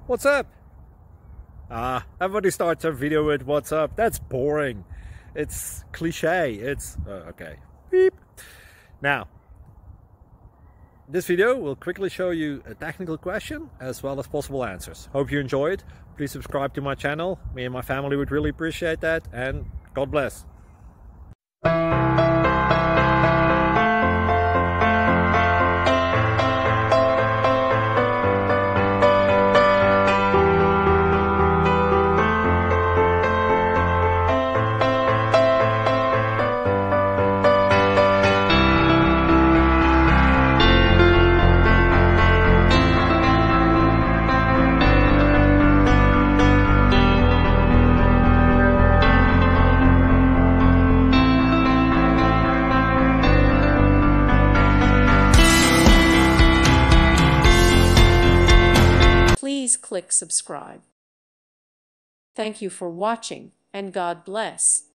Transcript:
What's up? Everybody starts their video with what's up. That's boring. It's cliche. It's okay. Beep. Now, this video will quickly show you a technical question as well as possible answers. Hope you enjoy it. Please subscribe to my channel. Me and my family would really appreciate that, and God bless. Please click subscribe. Thank you for watching, and God bless.